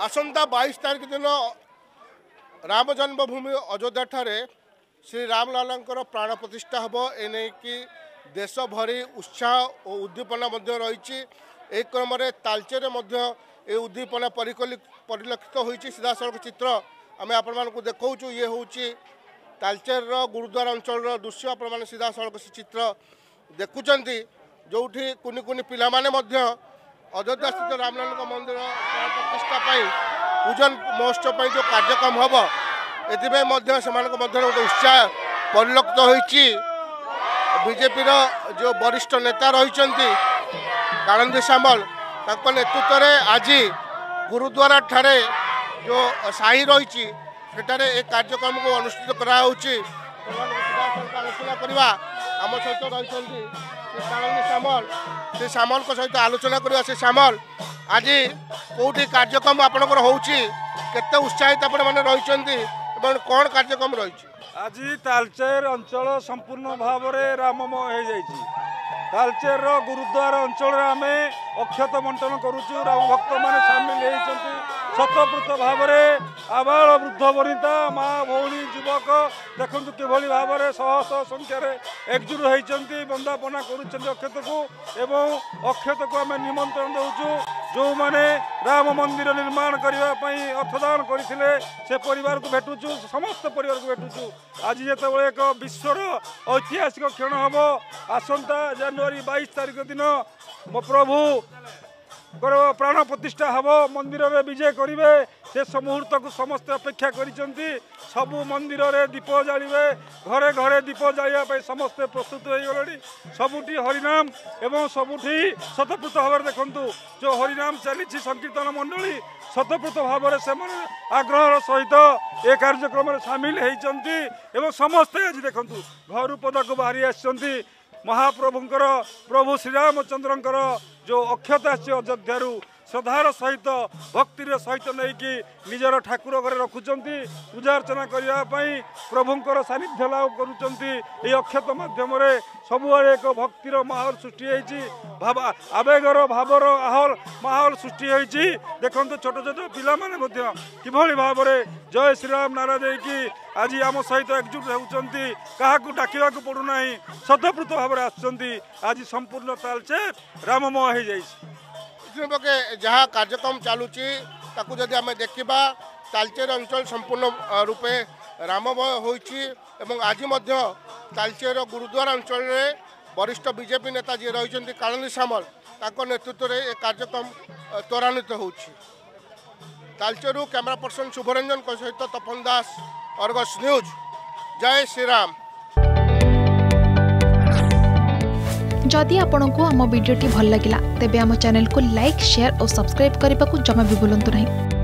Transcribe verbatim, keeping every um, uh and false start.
आसंता बाईस तारीख दिन राम जन्मभूमि अयोध्या ठारे श्री रामलाल प्राण प्रतिष्ठा हम एने कि देश भरी उत्साह और उद्दीपना रही। एक क्रम तालचेर ये उद्दीपना परिलक्षित होती। सीधा सड़क चित्र आम आपण मानक देखु। ये हूँ तालचेर गुरुद्वार अंचल दृश्य आपण सीधा सड़क चित्र देखुं जो कुनि कुनि पिला अयोध्या स्थित रामलाल मंदिर प्राण प्रतिष्ठा पूजन महोत्सव जो कार्यक्रम हम ए गोटे उत्साह परिलक्षित होती। बीजेपी जो वरिष्ठ नेता रही कालंदी सामल नेतृत्व में आज गुरुद्वारा ठारे जो साही रही एक कार्यक्रम को अनुष्ठित कराऊँगी। आलोचना करवा आम सहित रही कालंदी सामल से सामल सहित आलोचना करवा। से सामल आज कौटी कार्यक्रम आपंकर होते उत्साहित आपण मैंने रही कौन कार्यक्रम रही? आज तालचेर अंचल संपूर्ण भाव में राममय हो जाइए। तालचेर गुरुद्वार अंचल आम अक्षत बंटन करुचु। राम भक्त मैंने सामिल होती शतप्रत भाव में आबाल वृद्ध वनिता माँ भौणी युवक देखु किभली भाव में शह शह संख्यार एकजुट होती बंदापना करक्षत को एवं अक्षत को आम निमंत्रण दौचु। जो मैंने राम मंदिर निर्माण करने अर्थदान करते से परिवार को भेटुचु समस्त परिवार को भेटुचु। आज जो एक विश्वर ऐतिहासिक क्षण हम आसंता जनवरी बाईस तारीख दिन मो प्रभु प्राण प्रतिष्ठा हम मंदिर में विजय करेंगे से मुहूर्त को समस्त अपेक्षा करिसेंती। सबु मंदिर में दीप जालिबे घरे घरे दीप जालिया समस्ते प्रस्तुत हो गले। सबुठी हरिनाम एवं सबुठी शतप्रत भाव देखु जो हरिनाम चली संकीर्तन मंडली शतप्रत भाव से आग्रह सहित ए कार्यक्रम में सामिल होती एवं समस्ते आज देखु घर पद को बाहरी आसती महाप्रभुंकर प्रभु श्रीरामचंद्रंकर जो अक्षत आसी अयोध्यारू श्रद्धार सहित भक्तिर सहित नहीं कि निजर ठाकुर घरे रखुंट पूजा अर्चना करने प्रभुंकर सानिध्य लाभ कर अक्षत मध्यम सबुआड़े एक भक्तिर माहौल सृष्टि होती भाव आवेगर भावर आहल माहौल सृष्टि होती। देखो छोट छोट पिला किभली भाव में जय श्रीराम नारा देकी आज आम सहित एकजुट होती क्या डाकवा पड़ूना शतप्रत भाव में आसुँच। आज संपूर्ण तालचेर राममय हो जाए। पके जहाँ कार्यक्रम चलुची जदि आम देखा तालचेर अंचल संपूर्ण रूपे राममय होइछि एवं आज तालचेर गुरुद्वार अंचल में वरिष्ठ बीजेपी नेता जी रही कालंदी सामल नेतृत्व में एक कार्यक्रम त्वरान्वित होछि। तालचेरू कैमरा पर्सन शुभरंजन सहित तपन दास अर्गस न्यूज। जय श्रीराम। जदि आपंक आम भिडी भल लगा तेब आम चैनल को लाइक शेयर और सब्सक्राइब करने को जमा भी भूलु नहीं।